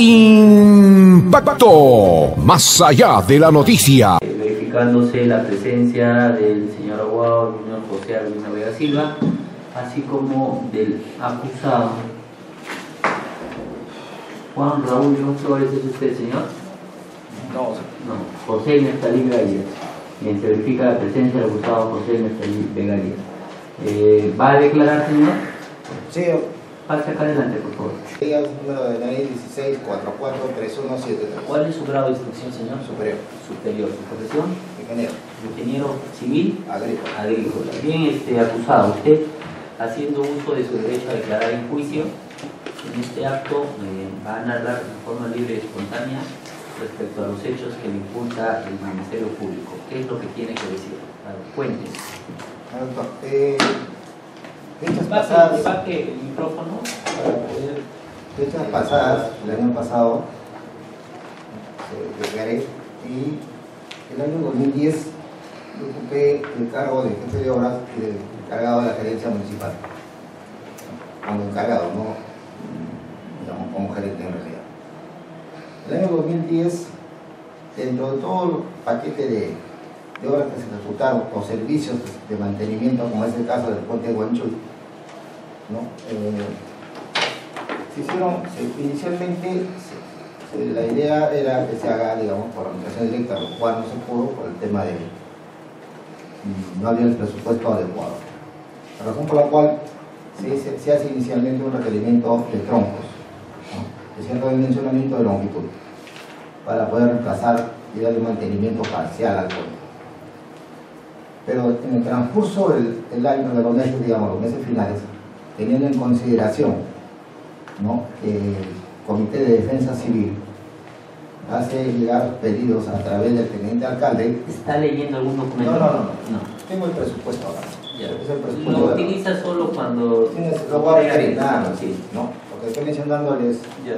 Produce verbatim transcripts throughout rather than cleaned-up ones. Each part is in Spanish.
Impacto, más allá de la noticia. Verificándose la presencia del señor abogado Junior José Albino Vega Silva, así como del acusado Juan Raúl León Flores. ¿Es usted, señor? No, no. José Neftalí Vega Díaz. Bien, se verifica la presencia del acusado José Neftalí Vega Díaz. Eh, ¿Va a declarar, señor? sí. Pase acá adelante, por favor. Número de D N I dieciséis cuarenta y cuatro treinta y uno setenta y tres. ¿Cuál es su grado de instrucción, señor? Superior. Superior. ¿Su profesión? Ingeniero. Ingeniero civil. Agrícola. Agrícola. Bien, este, acusado, usted, haciendo uso de su derecho a declarar en juicio, en este acto eh, va a narrar de forma libre y espontánea respecto a los hechos que le imputa el Ministerio Público. ¿Qué es lo que tiene que decir? A ver, cuéntenos. Doctor, eh, fechas Baje, pasadas, baje el micrófono para poder... fechas pasadas, el año pasado, se declaré y el año dos mil diez yo ocupé el cargo de jefe de obras y de encargado de la gerencia municipal. Como encargado, no digamos como gerente en realidad. El año dos mil diez, dentro de todo el paquete de, de obras que se ejecutaron o servicios de mantenimiento, como es el caso del puente de Huanchuy, ¿no? Eh, se hicieron, se, inicialmente se, se, la idea era que se haga, digamos, por administración directa, lo cual no se pudo por el tema de no había el presupuesto adecuado. La razón por la cual se, se, se hace inicialmente un requerimiento de troncos, ¿no? De cierto dimensionamiento de longitud, para poder reemplazar y darle un mantenimiento parcial al puente. Pero en el transcurso del, del año, de los meses, digamos, los meses finales, teniendo en consideración, ¿no?, que el Comité de Defensa Civil hace llegar pedidos a través del teniente alcalde. ¿Está leyendo algún documento? No, no, no, no. no. Tengo el presupuesto ahora. Ya. Es el presupuesto. Lo de utiliza la... solo cuando... Tienes, lo voy a requerir, nada más, sí. ¿no? Lo que estoy mencionándoles. Ya.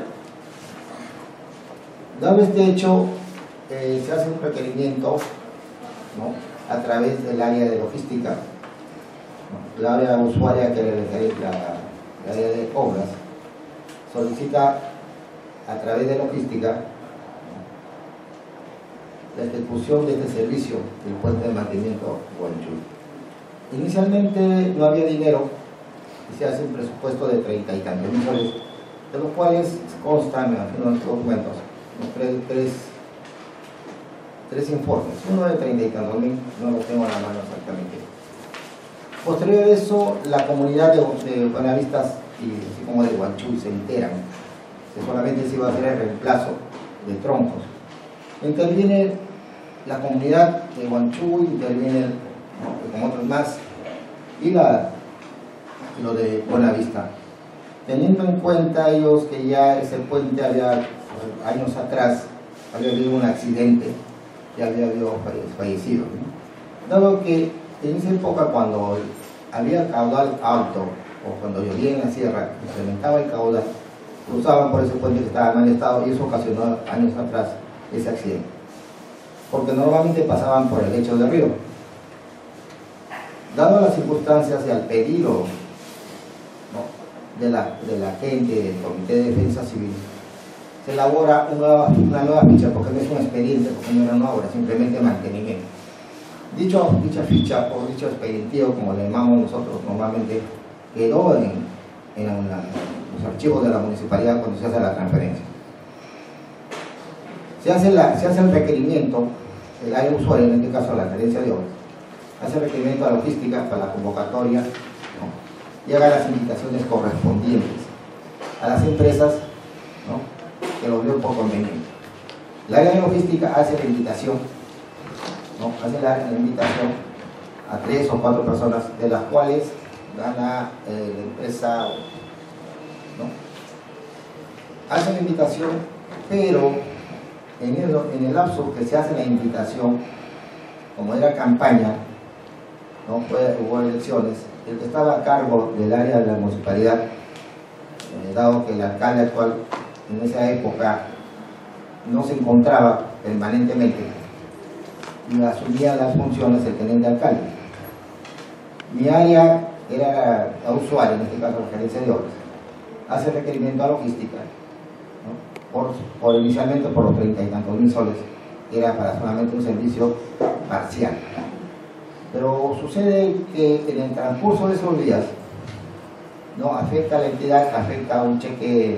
Dado este hecho, eh, se hace un requerimiento, ¿no?, a través del área de logística, ¿no?, la área usuaria que es la, la área de obras, solicita a través de logística, ¿no?, la ejecución de este servicio del puente de mantenimiento Huanchuy. Inicialmente no había dinero y se hace un presupuesto de treinta y tantos mil soles, de los cuales constan en los documentos Tres, tres, tres informes, uno de treinta y tantos mil, no lo tengo a la mano exactamente. Posterior a eso, la comunidad de, de Buenavistas y así como de Huanchuy se enteran que solamente se iba a hacer el reemplazo de troncos. Interviene la comunidad de Huanchuy, interviene, ¿no?, con otros más, y la, lo de Buenavista, teniendo en cuenta ellos que ya ese puente había años atrás había habido un accidente y había habido fallecido, ¿no? Dado que en esa época, cuando había caudal alto o cuando llovía en la sierra, incrementaba el caudal, cruzaban por ese puente que estaba en mal estado y eso ocasionó años atrás ese accidente, porque normalmente pasaban por el lecho del río. Dado las circunstancias y al pedido, ¿no?, de la, de la gente del Comité de Defensa Civil, se elabora una, una nueva ficha, porque no es un expediente, porque no era una obra, simplemente mantenimiento. Dicho, dicha ficha o dicho expedientivo, como le llamamos nosotros normalmente, quedó en, en, la, en los archivos de la municipalidad cuando se hace la transferencia. Se hace, la, se hace el requerimiento, el área usuario, en este caso la gerencia de obras, hace el requerimiento a logística para la convocatoria, ¿no?, y haga las invitaciones correspondientes a las empresas, ¿no?, que lo veo por conveniente. La área de logística hace la invitación, ¿no?, hace la, la invitación a tres o cuatro personas, de las cuales gana eh, la empresa, ¿no?, hace la invitación, pero en el, en el lapso que se hace la invitación, como era campaña, ¿no?, fue, hubo elecciones, el que estaba a cargo del área de la municipalidad, eh, dado que el alcalde actual en esa época no se encontraba permanentemente y asumía las funciones del teniente alcalde. Mi área era la usuaria, en este caso la gerencia de obras, hace requerimiento a logística, ¿no?, por, por inicialmente por los treinta y tantos mil soles, que era para solamente un servicio parcial. Pero sucede que en el transcurso de esos días, no afecta a la entidad, afecta a un cheque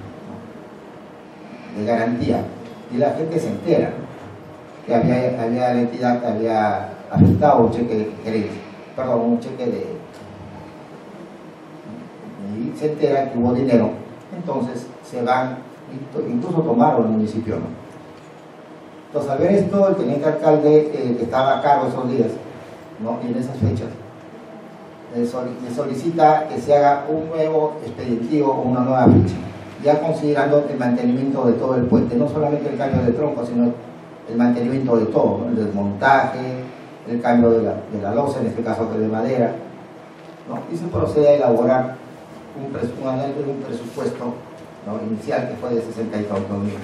de garantía, y la gente se entera que había, había la entidad que había afectado un cheque de crédito, perdón, un cheque de, y se entera que hubo dinero, entonces se van, incluso tomaron el municipio, ¿no? Entonces, al ver esto, el teniente alcalde eh, que estaba a cargo esos días, ¿no? Y en esas fechas, le solicita que se haga un nuevo expeditivo o una nueva fecha, ya considerando el mantenimiento de todo el puente, no solamente el cambio de tronco, sino el mantenimiento de todo, ¿no? El desmontaje, el cambio de la, de la losa, en este caso que de madera, ¿no? Y se procede a elaborar un, pres un, un presupuesto, ¿no? Inicial, que fue de sesenta y cuatro mil.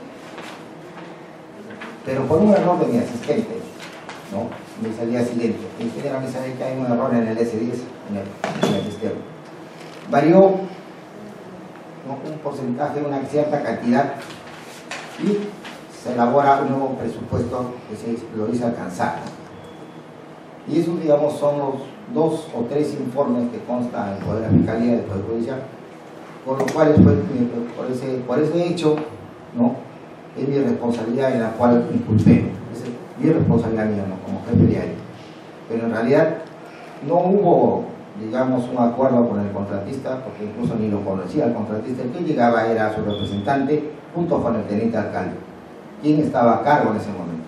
Pero por un error de mi asistente, ¿no? Me salía siguiente, el ingeniero me sabe que hay un error en el ese diez, en el, en el sistema. Varió, ¿no? Un porcentaje, una cierta cantidad, y se elabora un nuevo presupuesto que se lo hizo alcanzar. Y esos, digamos, son los dos o tres informes que constan en el Poder de la Fiscalía y el Poder Judicial, por los cuales fue, por, ese, por ese hecho, ¿no? Es mi responsabilidad en la cual inculpé. Es mi responsabilidad mía, ¿no? Como jefe de área. Pero en realidad no hubo, digamos, un acuerdo con el contratista, porque incluso ni lo conocía el contratista. El que llegaba era su representante junto con el teniente alcalde, quien estaba a cargo en ese momento.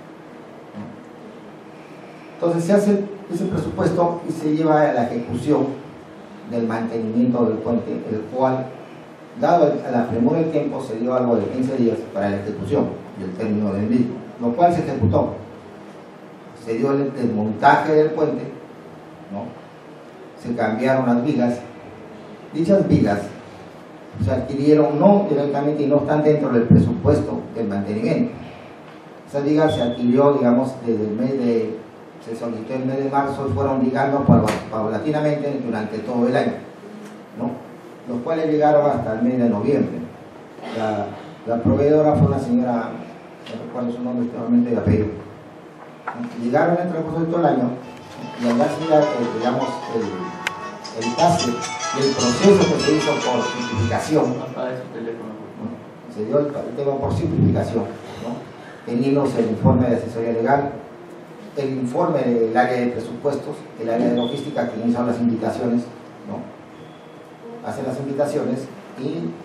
Entonces se hace ese presupuesto y se lleva a la ejecución del mantenimiento del puente, el cual, dado a la premura del tiempo, se dio algo de quince días para la ejecución y el término del mismo, lo cual se ejecutó. Se dio el desmontaje del puente, ¿no? Se cambiaron las vigas. Dichas vigas se adquirieron no directamente y no están dentro del presupuesto del mantenimiento. Esas vigas se adquirió, digamos, desde el mes de, se solicitó el mes de marzo y fueron llegando paulatinamente durante todo el año, ¿no? Los cuales llegaron hasta el mes de noviembre. La, la proveedora fue una señora, no recuerdo su nombre actualmente, de apellido. Llegaron en el transcurso de todo el año y al darse ya, digamos, el, el pase y el proceso que se hizo por simplificación, ¿no? Se dio el, el tema por simplificación, ¿no? Teniéndose el informe de asesoría legal, el informe del área de presupuestos, el área de logística, que hizo las invitaciones, ¿no? Hacen las invitaciones y,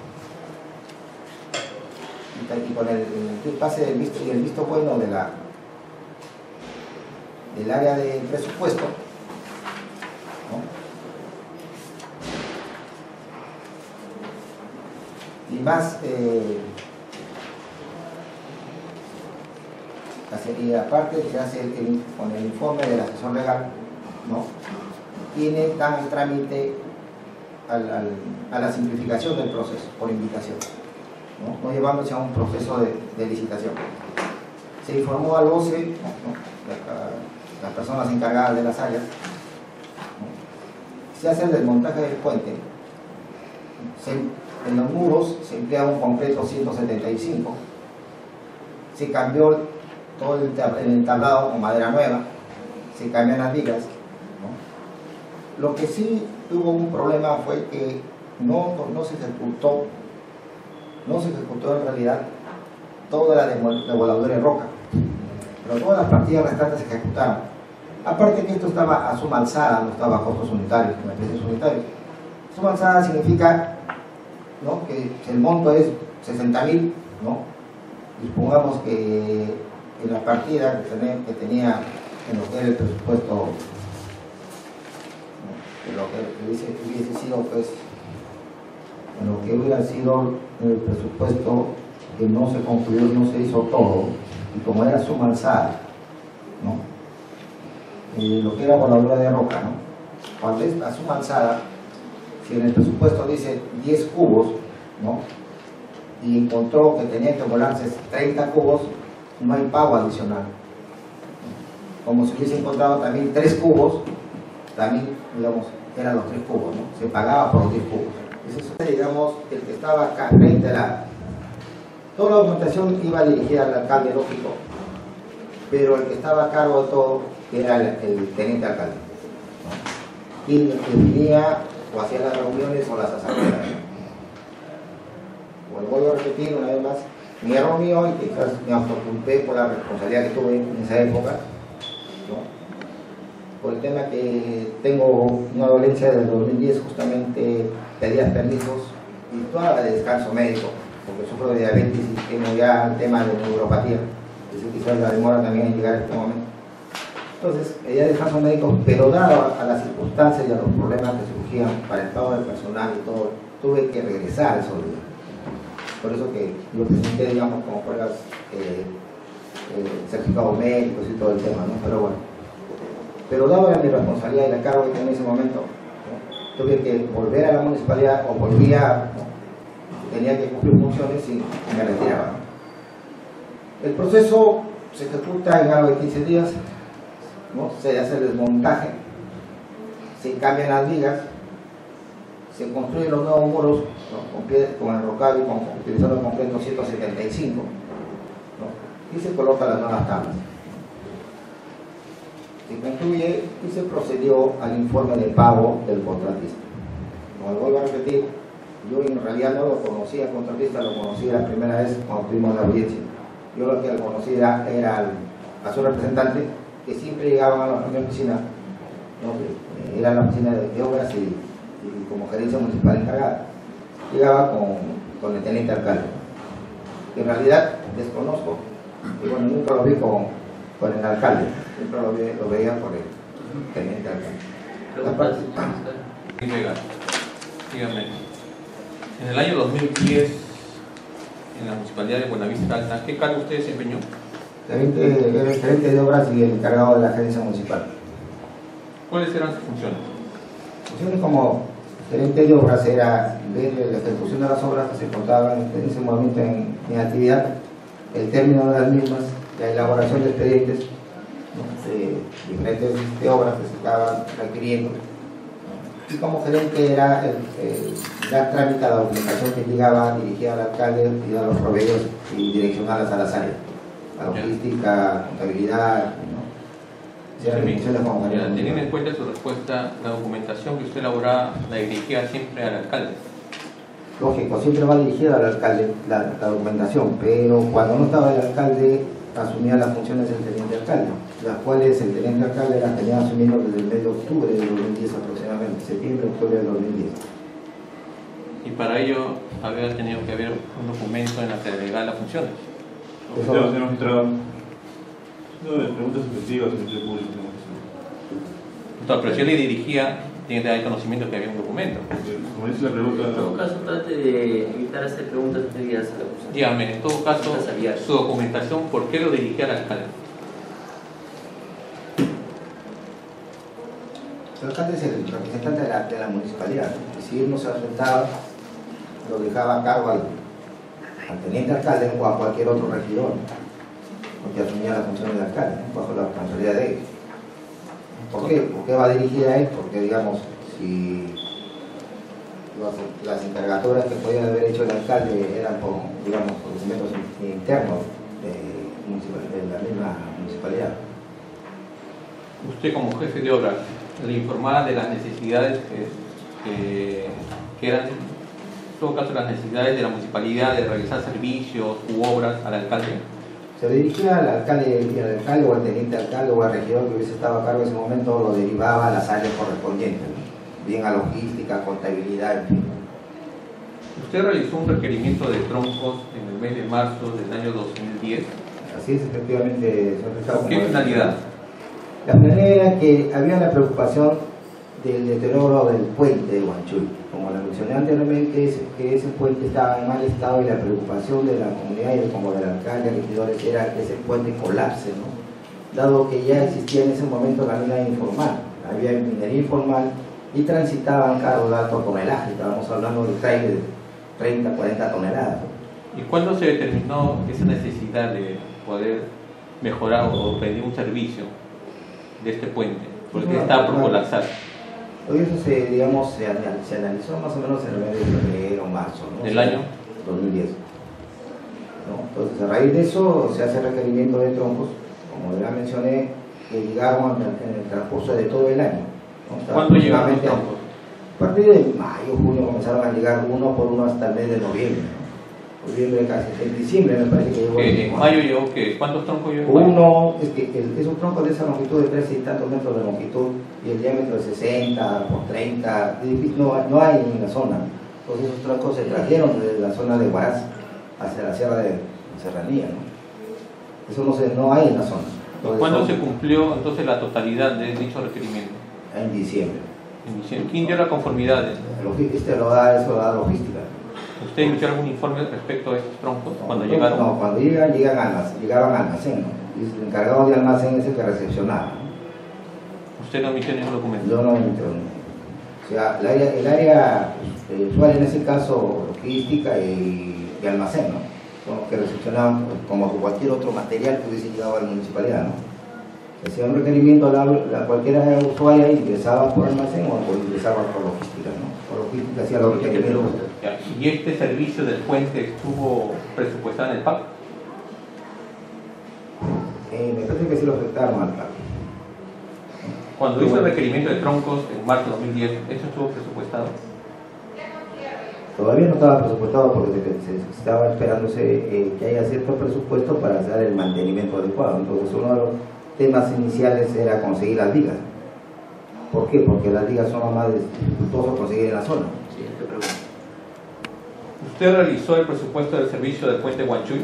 y con el, el pase del visto y el visto bueno de la del área de presupuesto, ¿no? Y más eh, y aparte se hace el, el, con el informe del asesor legal, ¿no? Tiene tan el trámite Al, al, a la simplificación del proceso por invitación, ¿no? No llevándose a un proceso de, de licitación. Se informó al O C E, ¿no? Las personas encargadas de las áreas, ¿no? Se hace el desmontaje del puente. Se, en los muros se emplea un concreto ciento setenta y cinco. Se cambió todo el, el entablado con madera nueva. Se cambian las vigas, ¿no? Lo que sí hubo un problema fue que no, no se ejecutó, no se ejecutó en realidad toda la devoladura de roca, pero todas las partidas restantes se ejecutaron. Aparte que esto estaba a suma alzada, no estaba a costos unitarios, a precios unitarios. Suma alzada significa, ¿no?, que el monto es sesenta mil, ¿no? Y supongamos que en la partida que tenía, que tenía en lo que era el presupuesto, en lo que hubiese, hubiese sido, pues, en lo que hubiera sido el presupuesto que no se concluyó, no se hizo todo, y como era suma alzada, ¿no? Y lo que era voladura de roca, ¿no? Cuando es la suma alzada, si en el presupuesto dice diez cubos, ¿no?, y encontró que tenía que volarse treinta cubos, no hay pago adicional. Como si hubiese encontrado también tres cubos, también, digamos, eran los tres cubos, ¿no? Se pagaba por los diez cubos. Ese es, digamos, el que estaba acá frente a la, Toda la documentación iba dirigida al alcalde, lógico, pero el que estaba a cargo de todo era el, el teniente alcalde, ¿no? Quien definía o hacía las reuniones o las asambleas. Bueno, vuelvo a repetir una vez más, mi error mío, y quizás me autoculpé por la responsabilidad que tuve en esa época, ¿no? Por el tema que tengo una dolencia desde el dos mil diez, justamente pedía permisos y toda de descanso médico, porque sufro de diabetes y tengo ya el tema de neuropatía, es quizás la demora también en llegar a este momento. Entonces, pedía descanso médico, pero dado a las circunstancias y a los problemas que surgían para el estado del personal y todo, tuve que regresar esos días. Por eso que yo presenté, digamos, como fueras eh, eh, certificados médicos y todo el tema, ¿no? Pero bueno. Pero dado a mi responsabilidad y la carga que tenía en ese momento, ¿no? Tuve que volver a la municipalidad o volvía, ¿no? Tenía que cumplir funciones y me retiraba, ¿no? El proceso se ejecuta en algo de quince días, ¿no? Se hace el desmontaje, se cambian las vigas, se construyen los nuevos muros, ¿no? con, pie, con enrocado y con, utilizando el concreto ciento setenta y cinco, ¿no? Y se colocan las nuevas tablas. Se concluye y se procedió al informe de pago del contratista. Como vuelvo a repetir, yo en realidad no lo conocía al contratista, lo conocí la primera vez cuando tuvimos la audiencia. Yo lo que lo conocía era al, a su representante, que siempre llegaban a la misma oficina, ¿no? Era la oficina de, de obras y, y como gerencia municipal encargada. Llegaba con, con el teniente alcalde, que en realidad desconozco, y bueno, nunca lo vi con, con el alcalde, siempre lo, ve, lo veía por el teniente alcalde. La parte, dígame, en el año dos mil diez, en la municipalidad de Buenavista Alta, ¿qué cargo usted desempeñó? Gerente, era el gerente de obras y el encargado de la agencia municipal. ¿Cuáles eran sus funciones? Funciones como gerente de obras era ver la ejecución de las obras que se encontraban en ese momento en, en actividad, el término de las mismas, la elaboración de expedientes, ¿no? de diferentes de obras que se estaban requiriendo, ¿no? Y como gerente era el, el dar trámite a la documentación que llegaba dirigida al alcalde y a los proveedores y direccionarlas a las áreas, la logística, contabilidad, ¿no? Teniendo en cuenta su respuesta, la documentación que usted elaboraba la dirigía siempre al alcalde. Lógico, siempre va dirigida al alcalde la, la documentación, pero cuando no estaba el alcalde asumía las funciones del teniente alcalde, las cuales el teniente alcalde las tenía asumiendo desde el mes de octubre de dos mil diez aproximadamente, septiembre, octubre de dos mil diez. Y para ello había tenido que haber un documento en la que delegara las funciones. Señor, señor magistrado, no, preguntas efectivas en el público. Entonces, pero si yo le dirigía, tiene que dar conocimiento que había un documento. Como dice la pregunta. En todo caso, trate de evitar hacer preguntas previas a la acusación. Dígame, en todo caso, su documentación, ¿por qué lo dirigía al alcalde? El alcalde es el representante de la, de la municipalidad. Y si él no se ausentaba, lo dejaba a cargo al, al teniente alcalde o a cualquier otro regidor, porque asumía las funciones del alcalde, ¿no? Bajo la responsabilidad de él. ¿Por qué? ¿Por qué va dirigida a él? Porque, digamos, si los, las encargaturas que podía haber hecho el alcalde eran por, digamos, por documentos internos de, de la misma municipalidad. Usted, como jefe de obras, le informaba de las necesidades que, que, que eran, en todo caso, las necesidades de la municipalidad de realizar servicios u obras al alcalde. Se dirigía al alcalde, y al alcalde o al teniente alcalde o al regidor que hubiese estado a cargo en ese momento, lo derivaba a las áreas correspondientes, ¿no? Bien a logística, contabilidad, en fin. Usted realizó un requerimiento de troncos en el mes de marzo del año dos mil diez. Así es, efectivamente, señor Ricardo. ¿Qué finalidad? La finalidad era que había la preocupación del deterioro del puente de Huanchuy. Como la mencioné anteriormente, es que ese puente estaba en mal estado y la preocupación de la comunidad y como del alcalde y regidores era que ese puente colapse, ¿no? Dado que ya existía en ese momento la mina informal, había minería informal y transitaban carros de alto tonelaje, estábamos hablando de trailers de treinta, cuarenta toneladas. ¿Y cuándo se determinó esa necesidad de poder mejorar o pedir un servicio de este puente? Porque no, estaba por colapsar. Hoy eso se, digamos, se, se analizó más o menos en el mes de febrero, marzo, ¿no? ¿Del año? dos mil diez. ¿No? Entonces, a raíz de eso, se hace requerimiento de troncos, como ya mencioné, que llegaron en el transcurso de todo el año, ¿no? ¿Cuándo llegaron los troncos? A partir de mayo, junio comenzaron a llegar uno por uno hasta el mes de noviembre, ¿no? Noviembre casi, en diciembre me parece que llegó. ¿En en mayo llegó qué? ¿Cuántos troncos llegó? Uno, es que el, es un tronco de esa longitud de trece y tantos metros de longitud y el diámetro de sesenta por treinta, no, no hay en la zona. Entonces esos troncos se trajeron desde la zona de Huaraz hacia la sierra de Serranía, ¿no? Eso no, se, no hay en la zona. Entonces, ¿Cuándo son, se cumplió entonces la totalidad de dicho requerimiento? En diciembre. En diciembre. ¿Quién dio la conformidad? Este lo da, eso lo da logística. ¿Usted emitió algún informe respecto a estos troncos No, cuando no, llegaron? No, cuando llegan, llegan al almacén, llegaban al almacén, ¿no? Y el encargado de almacén es el que recepcionaba, ¿no? ¿Usted no emitió ningún documento? Yo no entro. O sea, el área, el área eh, usual en ese caso, logística y, y almacén, ¿no? Son los que recepcionaban pues, como cualquier otro material que hubiese llegado a la municipalidad, ¿no? Hacía un requerimiento a la, la cualquiera usuaria y ingresaba por almacén o, o ingresaba por logística, ¿no? Por logística hacía los requerimientos. ¿Y este servicio del puente estuvo presupuestado en el P A C? Eh, me parece que sí lo afectaron al P A C. Cuando hizo el requerimiento de troncos en marzo de dos mil diez, ¿eso estuvo presupuestado? Todavía no estaba presupuestado porque se, se estaba esperándose eh, que haya cierto presupuesto para hacer el mantenimiento adecuado. Entonces uno de los temas iniciales era conseguir las vigas. ¿Por qué? Porque las vigas son lo más dificultoso conseguir en la zona. Siguiente pregunta. ¿Usted realizó el presupuesto del servicio del puente Huanchuy?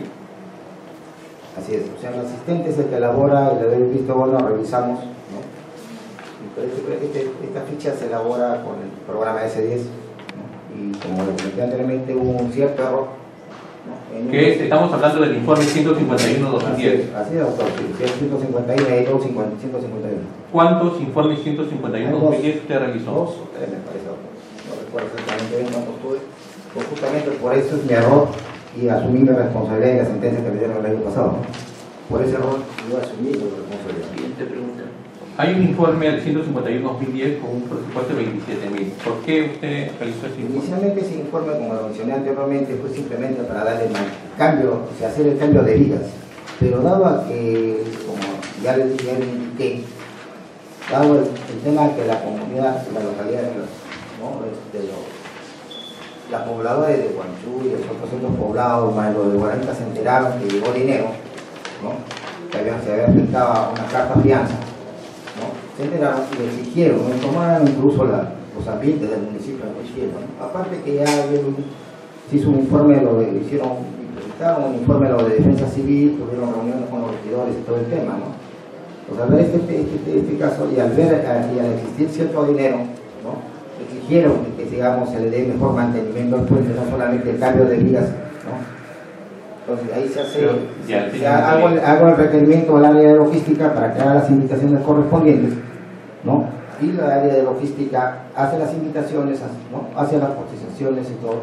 Así es, o sea, el asistente es el que elabora, y le doy visto bueno, revisamos, ¿no? Este, este, esta ficha se elabora con el programa S diez, ¿no? Y como le comenté anteriormente, hubo un cierto error, ¿no? En ¿Qué es? Estamos hablando del informe ciento cincuenta y uno dos mil diez. Así es, doctor, sí, ciento cincuenta y uno y dos, ciento cincuenta y uno. ¿Cuántos informes ciento cincuenta y uno dos mil diez usted realizó? Dos o tres, me parece, doctor. No recuerdo exactamente bien cuántos tuve. Pues justamente por eso es mi error y asumí mi responsabilidad en la sentencia que me dieron el año pasado, ¿no? Por ese error yo asumí mi responsabilidad. Siguiente pregunta. Hay un informe del ciento cincuenta y uno dos mil diez con un presupuesto de veintisiete mil. ¿Por qué usted realizó ese informe? Inicialmente ese informe, como lo mencioné anteriormente, fue simplemente para darle el cambio, o sea, hacer el cambio de vigas. Pero dado a que, como ya le ya le indiqué, dado el, el tema que la comunidad, la localidad de los, ¿no? de los las pobladores de Huanchuy y los otros centros poblados, más los de Guaranca, se enteraron que llegó dinero, ¿no? Que había, se había afectado una carta fianza, ¿no? Se enteraron y le exigieron, ¿no? Tomaron incluso la, los ambientes del municipio, lo exigieron, ¿no? Aparte que ya se hizo un informe, lo de, hicieron, implementaron un informe lo de defensa civil, tuvieron reuniones con los regidores y todo el tema, ¿no? Pues al ver este, este, este caso y al ver y al existir cierto dinero, ¿no? Exigieron que, que digamos, se le dé mejor mantenimiento al puente, no solamente el cambio de vigas, ¿no? Entonces ahí se hace, Pero, ya, se, sí, se hago, el, hago el requerimiento al área de logística para que haga las invitaciones correspondientes, ¿no? Y la área de logística hace las invitaciones, ¿no? Hace las cotizaciones y todo.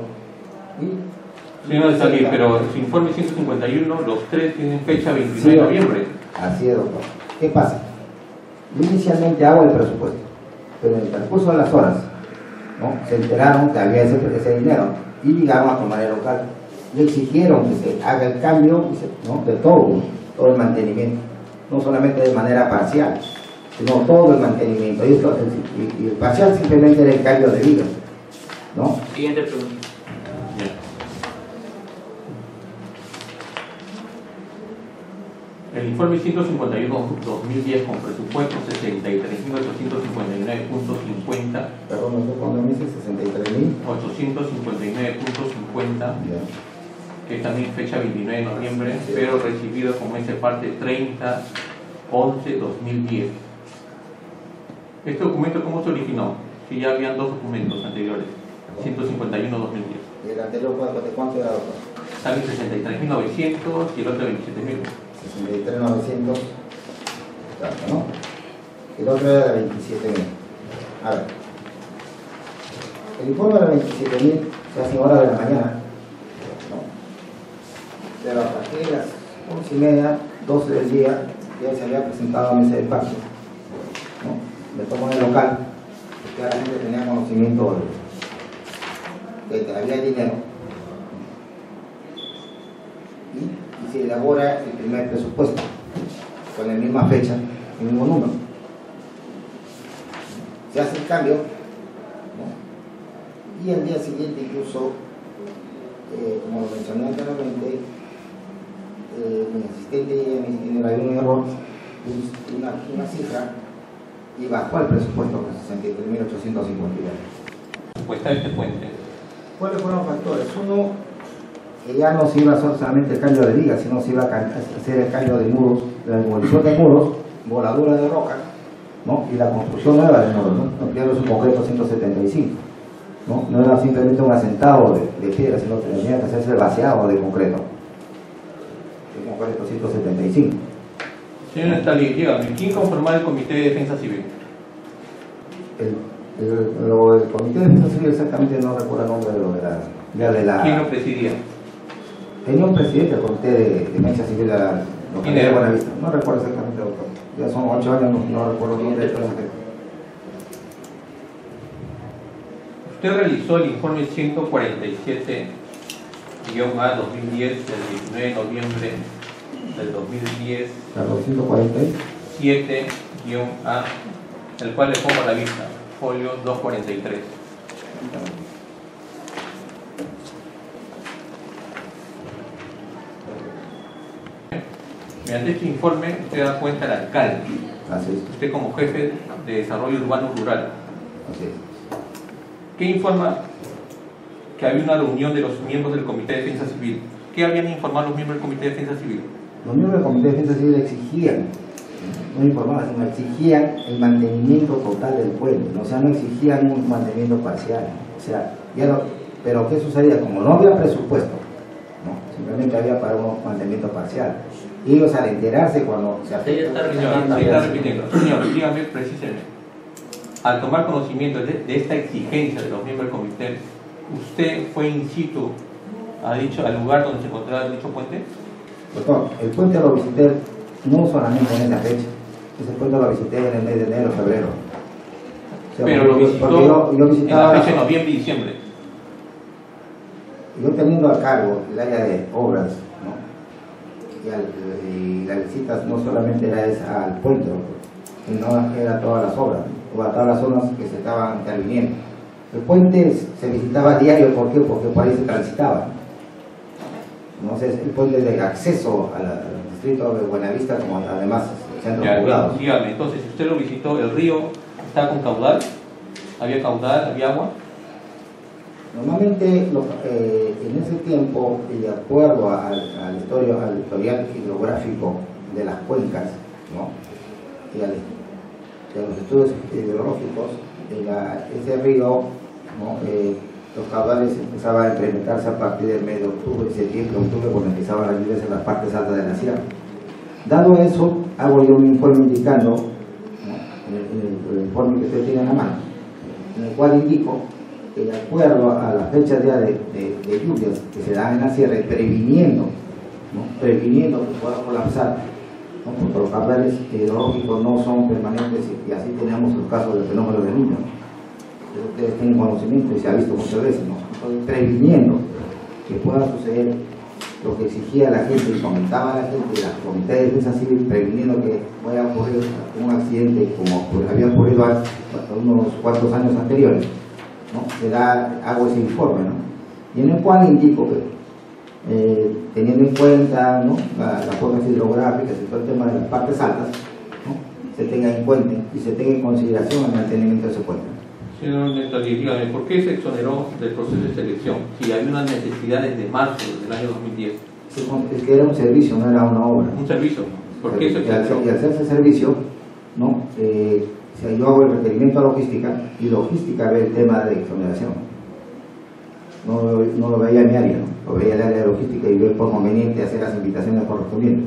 Y, Señor de Salir, pero su informe ciento cincuenta y uno, los tres tienen fecha veintinueve sí, de noviembre. Así es, doctor. ¿Qué pasa? Yo inicialmente hago el presupuesto, pero en el transcurso de las horas, ¿no? Se enteraron que había ese, ese dinero y llegaron a tomar el local y exigieron que se haga el cambio, ¿no? De todo, todo el mantenimiento, no solamente de manera parcial, sino todo el mantenimiento. Y, esto, y, y el parcial simplemente era el cambio de vigas, ¿no? Siguiente pregunta. El informe ciento cincuenta y uno dos mil diez con presupuesto sesenta y tres mil ochocientos cincuenta y nueve punto cincuenta. Perdón, no sé cuándo me dice sesenta y tres mil. ochocientos cincuenta y nueve punto cincuenta, Ya. que es también fecha veintinueve de noviembre, Sí. pero recibido como ese parte treinta once dos mil diez. ¿Este documento cómo se originó? Si ya habían dos documentos anteriores, ciento cincuenta y uno dos mil diez. ¿Y el anterior de cuánto era, doctor? Sale sesenta y tres mil novecientos y el otro veintisiete mil. sesenta y tres mil novecientos, ¿no? El otro era de veintisiete mil. A ver, el informe de veintisiete mil se hace en hora de la mañana, ¿no? Pero a partir de las once y media, doce del día, ya se había presentado a mesa de pacto, ¿no? Me tomo en el local, porque la gente tenía conocimiento de que había dinero. Y y se elabora el primer presupuesto con la misma fecha, el mismo número. Se hace el cambio, ¿no? Y al día siguiente incluso, eh, como lo mencioné anteriormente, eh, mi asistente en el un error, una, una cifra y bajó el presupuesto a sesenta y tres mil ochocientos cincuenta y dos. Pues está este puente. ¿Cuáles fueron los factores? Uno, que ya no se iba a hacer solamente el cambio de vigas, sino se iba a hacer el cambio de muros, la demolición de muros, voladura de roca, ¿no? Y la construcción nueva de muros, ¿no? Ampliando su concreto ciento setenta y cinco. ¿No? No era simplemente un asentado de, de piedra, sino que tenía que hacerse el vaciado de concreto. El concreto ciento setenta y cinco. Señor Nestalí, dígame, ¿quién conformaba el Comité de Defensa Civil? El, el, lo, el Comité de Defensa Civil exactamente no recuerdo el nombre de lo de la... Ya de la ¿Quién lo presidía? Tenía un presidente del Comité de Defensa Civil de la localidad de Buenavista. No recuerdo exactamente, doctor. Ya son ocho años, no, no recuerdo el nombre del presidente. Usted realizó el informe ciento cuarenta y siete A dos mil diez del diecinueve de noviembre del dos mil diez, Carlos, ciento cuarenta y siete A, el cual le pongo a la vista, folio doscientos cuarenta y tres. Mediante este informe usted da cuenta al alcalde, Así es. usted como jefe de desarrollo urbano rural. Así es. ¿Qué informa? Que había una reunión de los miembros del Comité de Defensa Civil. ¿Qué habían informado los miembros del Comité de Defensa Civil? Los miembros del Comité de Defensa Civil exigían, no informaban, sino exigían el mantenimiento total del puente, o sea, no exigían un mantenimiento parcial. O sea, ya no, pero ¿qué sucedía? Como no había presupuesto, ¿no? Simplemente había para un mantenimiento parcial. Ellos al enterarse cuando se Usted ya está Señor, repitiendo. sí, está repitiendo. Señor, dígame precisamente. Al tomar conocimiento de, de esta exigencia de los miembros del comité, ¿usted fue in situ a dicho, al lugar donde se encontraba dicho puente? Doctor, el puente lo visité no solamente en esa fecha, ese puente lo visité en el mes de enero, febrero. O sea, Pero lo porque- visitó porque yo, yo visitaba en la fecha de noviembre y diciembre. yo teniendo a cargo el área de obras, ¿no? Y, al, y las visitas no solamente era esa al puente, sino era todas las obras, o a todas las zonas que se estaban interviniendo. El puente se visitaba a diario, ¿por qué? Porque por ahí se transitaba. Entonces, el puente de acceso al, al distrito de Buenavista, como además centros Ya, poblados. dígame, entonces, si usted lo visitó, ¿el río está con caudal? ¿Había caudal? ¿Había agua? Normalmente, lo- eh, en ese tiempo, y de acuerdo al, al, historia- al historial hidrográfico de las cuencas, ¿no? y, al, y a los estudios hidrológicos, de la- ese río, ¿no? eh, los caudales empezaban a incrementarse a partir del mes de octubre, septiembre, octubre, cuando empezaban las lluvias en las partes altas de la sierra. Dado eso, hago yo un informe indicando, ¿no? en, el, en el- el informe que usted tiene en la mano, en el cual indico que de acuerdo a las fechas ya de, de, de lluvias que se dan en la sierra, y previniendo, ¿no? previniendo que pueda colapsar, ¿no? porque los caudales hidrológicos no son permanentes y, y así tenemos el caso del fenómeno del Niño. Eso ustedes tienen conocimiento y se ha visto muchas veces, ¿no? Entonces, previniendo que pueda suceder lo que exigía la gente y comentaba a la gente, y la Comité de Defensa Civil, previniendo que vaya a ocurrir un accidente como ocurrió- había ocurrido hace unos cuantos años anteriores, ¿no? Se da, hago ese informe, ¿no? Y en el cual indico que, eh, teniendo en cuenta, ¿no? la, las formas hidrográficas y todo el tema de las partes altas, ¿no? se tenga en cuenta y se tenga en consideración el mantenimiento de ese puente. Señor Nestalí, dígame, ¿por qué se exoneró del proceso de selección? Si había unas necesidades de marzo del año dos mil diez. Es que era un servicio, no era una obra. Un servicio. ¿Por qué se Y al, exoneró? y al hacerse servicio, ¿no? Eh, si yo hago el requerimiento a logística, y logística ve el tema de exoneración. No, no lo veía en mi área, ¿no? Lo veía el área de logística y ve por conveniente hacer las invitaciones correspondientes.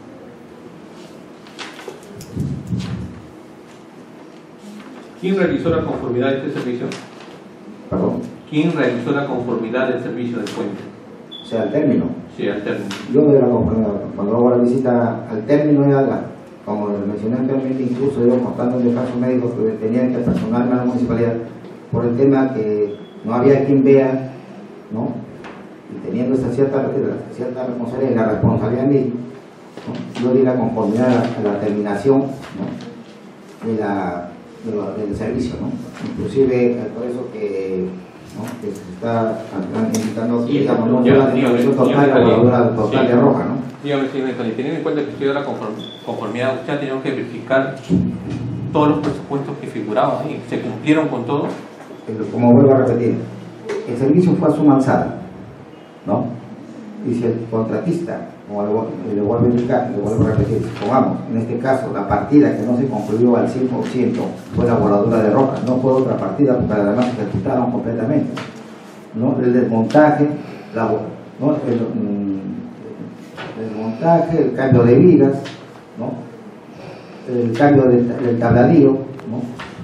¿Quién realizó la conformidad de este servicio? Perdón. ¿Quién realizó la conformidad del servicio del puente? O sea, al término. Sí, al término. Yo doy la conformidad. Cuando hago la visita al término, ya la, como les mencioné anteriormente, incluso yo contando de casos médicos que tenían que personarme a la municipalidad por el tema que no había quien vea, ¿no? y teniendo esa cierta, cierta responsabilidad y la responsabilidad misma, ¿no? Yo di la conformidad a la, a la terminación, ¿no? de la, de lo, del servicio, ¿no? Inclusive por eso que, ¿no? que se está indicando que Sí, digamos, no ya, fue la terminación dígame, total, dígame, la voladura total sí. de roja, ¿no? Dígame, señor Antonio, teniendo en cuenta que usted dio la conform- conformidad, usted ha tenido que verificar todos los presupuestos que figuraban ahí, ¿se cumplieron con todo? Pero como vuelvo a repetir, el servicio fue a suma alzada, ¿no? Y si el contratista, como le vuelvo a indicar, le vuelvo a repetir, pongamos, en este caso, la partida que no se concluyó al cien por ciento fue la voladura de roca, no fue otra partida porque además se ejecutaron completamente, ¿no? El desmontaje, la, ¿no? el, el desmontaje, el cambio de vigas, ¿no? El cambio de, del tabladío, ¿no?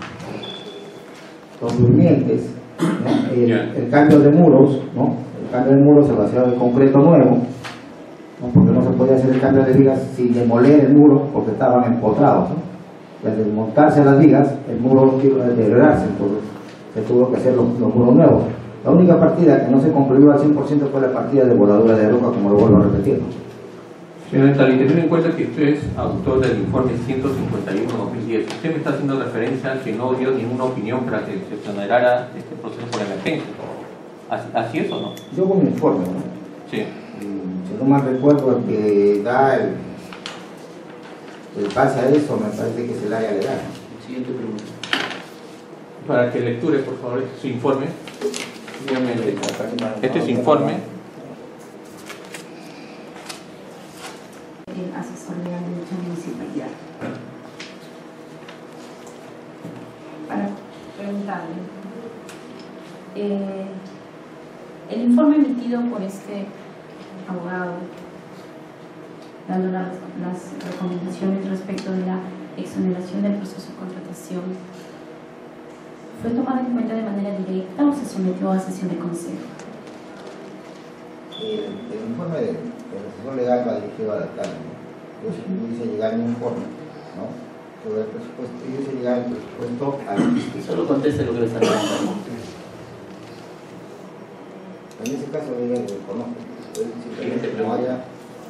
Los durmientes, ¿no? el, el cambio de muros, ¿no? El cambio de muros se vació de concreto nuevo, ¿no? Porque no se podía hacer el cambio de vigas sin demoler el muro porque estaban empotrados, ¿no? Y al desmontarse las vigas, el muro iba a deteriorarse, entonces se tuvo que hacer los, los muros nuevos. La única partida que no se concluyó al cien por ciento fue la partida de voladura de roca, como lo vuelvo a repetir, ¿no? Señor Antonio, teniendo en cuenta que usted es autor del informe ciento cincuenta y uno dos mil diez, usted me está haciendo referencia a que no dio ninguna opinión para que se exonerara este proceso por emergencia. ¿Así, ¿Así es o no? Yo con mi informe, ¿no? Sí. Y, si no mal recuerdo, el que da el, el pase a eso me parece que es el área legal. Siguiente pregunta. Para que lecture, por favor, este su informe. Dígame, este es su informe. El asesor legal de dicha municipalidad. Para preguntarle, eh, el informe emitido por este abogado, dando la- las recomendaciones respecto de la exoneración del proceso de contratación, ¿fue tomado en cuenta de manera directa o se sometió a sesión de consejo? El, el informe de, del asesor legal va dirigido al alcalde, ¿no? Yo hice llegar mi informe, ¿no? Sobre el presupuesto, yo hice llegar el presupuesto al Solo conteste lo que le están preguntando. En ese caso yo ya lo conozco. Simplemente no haya.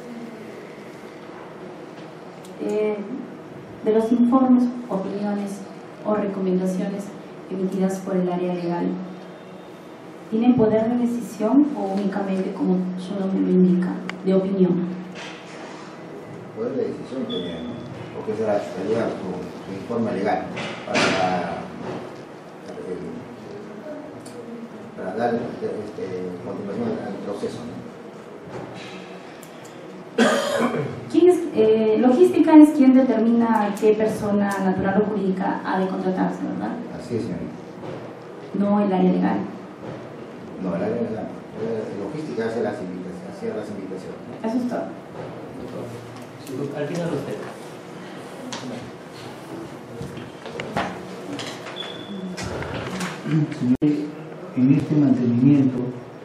Eh, de los informes, opiniones o recomendaciones emitidas por el área legal, ¿tienen poder de decisión o únicamente, como su nombre lo indica, de opinión? Poder de decisión tenía, ¿no? Porque será sería su, su informe legal para, para, para dar este, continuación al proceso, ¿no? ¿Quién es, eh, logística es quien determina qué persona natural o jurídica ha de contratarse, ¿verdad? Así es, señorita. No el área legal. No, el área de la, la logística hace las invitaciones, hacía las invitaciones, ¿no? Eso es todo. Al final usted. Señores, en este mantenimiento,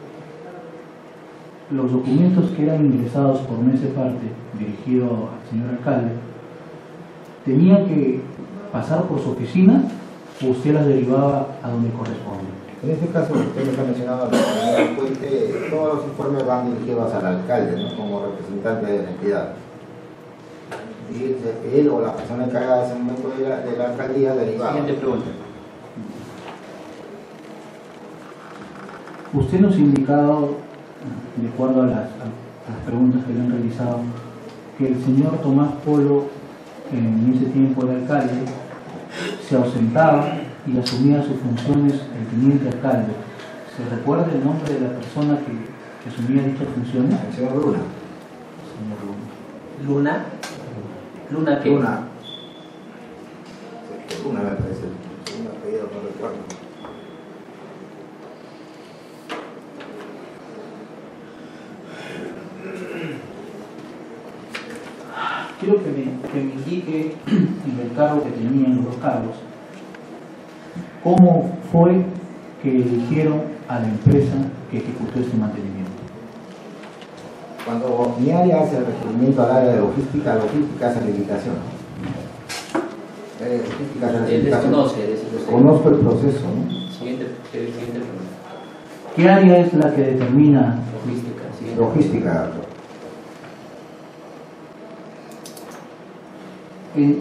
los documentos que eran ingresados por Mese Parte, dirigido al señor alcalde, ¿tenía que pasar por su oficina o usted las derivaba a donde corresponde? En este caso, usted me ha mencionado la señora Puente, todos los informes van dirigidos al alcalde, ¿no? Como representante de la entidad. Y él, él o la persona encargada de ese momento de la, de la alcaldía derivaba. Siguiente pregunta. Usted nos ha indicado, de acuerdo a las, a las preguntas que le han realizado, que el señor Tomás Polo, en ese tiempo de alcalde, se ausentaba y asumía sus funciones el teniente alcalde. ¿Se recuerda el nombre de la persona que, que asumía dichas funciones? El señor Luna. Señor Luna. Luna. Luna qué? Luna. Luna me parece. Un apellido no recuerdo. Quiero que me, que me indique en el cargo que tenían los dos cargos, cómo fue que eligieron a la empresa que ejecutó este mantenimiento. Cuando mi área hace el requerimiento al área de logística, logística hace licitación. El área de logística hace Él licitación. desconoce, desconoce. Conozco el proceso, ¿no? Siguiente, siguiente pregunta. ¿Qué área es la que determina? Logística, sí. Logística, doctor. Eh,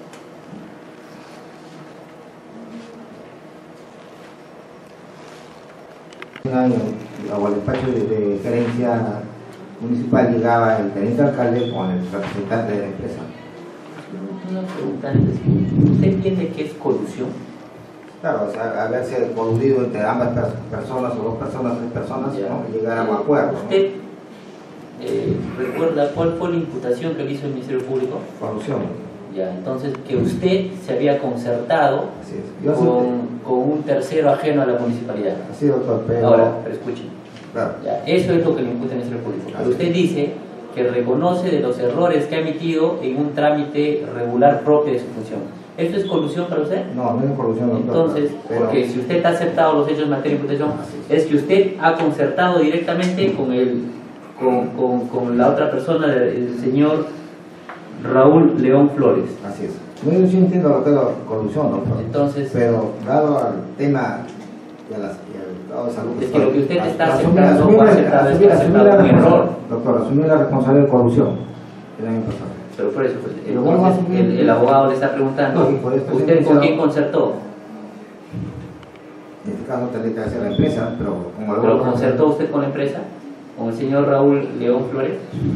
Un año, al despacho de, de gerencia municipal llegaba el teniente alcalde con el representante de la empresa. Una pregunta antes. ¿Usted entiende qué es colusión? Claro, o sea, haberse coludido entre ambas per personas o dos personas, tres personas, Ya. ¿no? Y llegar a un acuerdo, ¿no? ¿Usted eh, recuerda cuál fue la imputación que le hizo el Ministerio Público? Corrupción. Ya, entonces que usted se había concertado Así es. Yo con, siempre- con un tercero ajeno a la municipalidad. Así, doctor, pero... Ahora, pero escuchen, Claro. ya, eso es lo que le imputa el Ministerio Público. Pero Así usted dice que reconoce de los errores que ha emitido en un trámite regular propio de su función. ¿Esto es colusión para usted? No, no es corrupción, doctor. Entonces, pero- porque si usted ha aceptado los hechos en materia de imputación, es que usted ha concertado directamente con el con, con, con la otra persona, el señor Raúl León Flores. Así es. No, yo sí entiendo lo que es la corrupción, doctor. Entonces, Pero dado al tema de las, del estado de salud... es que lo que usted está asumir- aceptando asumir- o ha aceptado es asumir- que ha asumir aceptado la un error. responsabilidad- Doctor, asumir la responsabilidad de corrupción el año pasado. Pero por eso, pues, Pero vamos a entonces, asumir- el, el abogado le está preguntando, No, y por esto ¿usted sí, con sí, quién no. concertó? En este caso tendría que hacer la empresa, pero como lo ¿Pero concertó usted con la empresa? ¿Con el señor Raúl León Flores?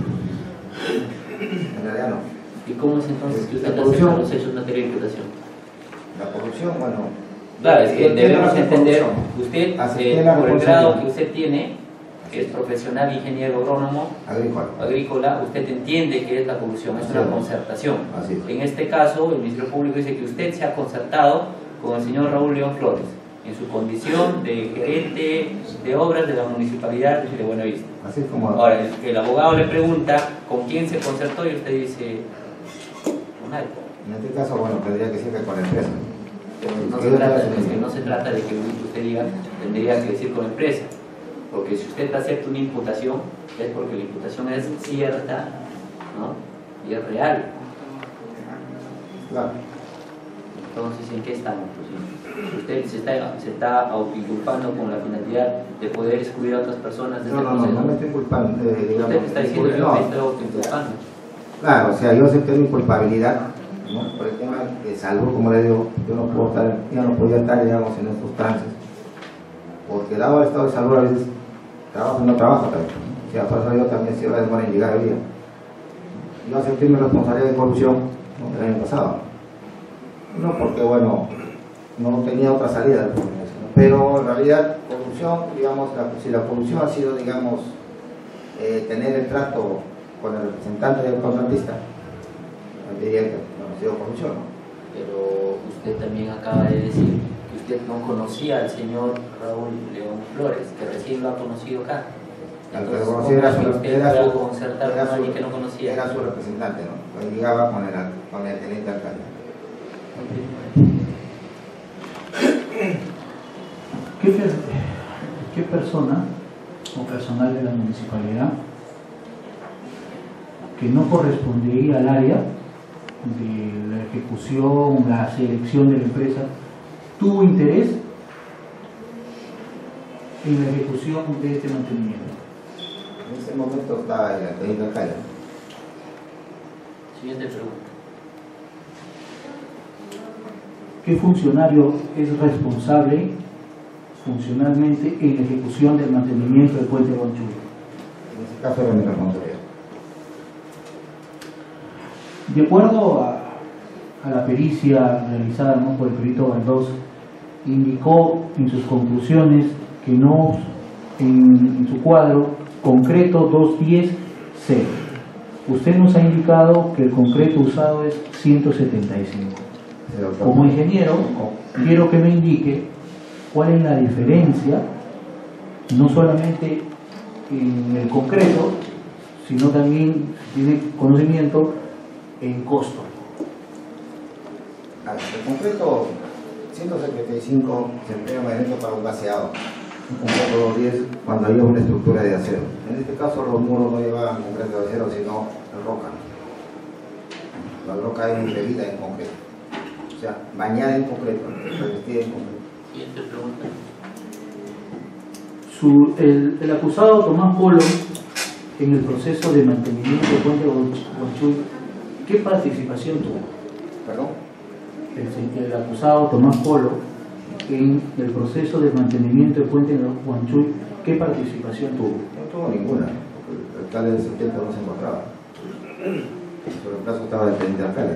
En realidad no. ¿Y cómo es entonces que La usted corrupción. acepta los hechos en materia de imputación? La corrupción, bueno... Claro, es que yo debemos entiendo la entender, corrupción. usted, Acepté eh, la por el responsabilidad. grado que usted tiene, que es profesional ingeniero agrónomo, Agrícola. agrícola, usted entiende que es la corrupción, es Así una es. concertación. Así es. En este caso, el Ministerio Público dice que usted se ha concertado con el señor Raúl León Flores, en su condición de gerente de obras de la Municipalidad de Buenavista. Así es como... Ahora, el, el abogado le pregunta con quién se concertó y usted dice, con nadie. En este caso, bueno, tendría que ser que con la empresa. Pero no Es se, que trata, yo- es que no se trata de que usted diga, tendría que decir con la empresa, porque si usted acepta una imputación, es porque la imputación es cierta, ¿no? Y es real. Claro. Entonces, ¿en qué estamos? Pues, usted se está, se está autoinculpando con la finalidad de poder excluir a otras personas de No, este no, no, proceso. no me estoy culpando, eh, digamos... Usted está diciendo que yo no. me estoy autoinculpando. Claro, o sea, yo acepté mi culpabilidad, ¿no? Por el tema de salud, como le digo, yo no puedo estar, yo no podía estar, digamos, en estos trances, porque dado el estado de salud a veces trabajo y no trabajo también, ¿no? O sea, por eso yo también se va a demorar en llegar hoy día. Yo acepté mi responsabilidad de corrupción, ¿no? El año pasado, no porque, bueno, no tenía otra salida, ¿no? Pero en realidad, corrupción, digamos, la, si la corrupción ha sido, digamos, eh, tener el trato con el representante del contratista, diría que no ha sido corrupción, ¿no? Pero usted también acaba de decir que usted no conocía al señor Raúl León Flores, que recién lo ha conocido acá. Al que Entonces, lo ¿cómo conocía era es que su, usted era fue a su- concertar era con su- alguien que no conocía? era su representante, ¿no? Pues llegaba con el, con el teniente alcalde. ¿Qué, per- qué persona o personal de la municipalidad que no correspondería al área de la ejecución, la selección de la empresa, tuvo interés en la ejecución de este mantenimiento? En ese momento estaba el teniente alcalde. Siguiente pregunta. ¿Qué funcionario es responsable funcionalmente en la ejecución del mantenimiento del puente Guanchuy? En ese caso era mi responsabilidad. De acuerdo a, a la pericia realizada, ¿no?, por el perito Valdós, indicó en sus conclusiones que no, en, en su cuadro, concreto doscientos diez C. Usted nos ha indicado que el concreto usado es ciento setenta y cinco. Sí, doctor. Como ingeniero, quiero que me indique cuál es la diferencia, no solamente en el concreto, sino también, si tiene conocimiento, en costo. Ah, en concreto, ciento setenta y cinco se emplea mayormente para un vaciado, un concreto diez cuando hay una estructura de acero. En este caso los muros no llevaban concreto de acero, sino roca. La roca es embebida en concreto, o sea, bañada en concreto, revestida en concreto. Siguiente pregunta. Su, el, el acusado Tomás Polo, en el proceso de mantenimiento del puente Huanchuy, ¿qué participación tuvo? ¿Perdón? El, el acusado Tomás Polo, en el proceso de mantenimiento del puente Huanchuy, ¿qué participación tuvo? No tuvo ninguna, porque el alcalde del setenta no se encontraba. Sobre el plazo estaba detenido el alcalde.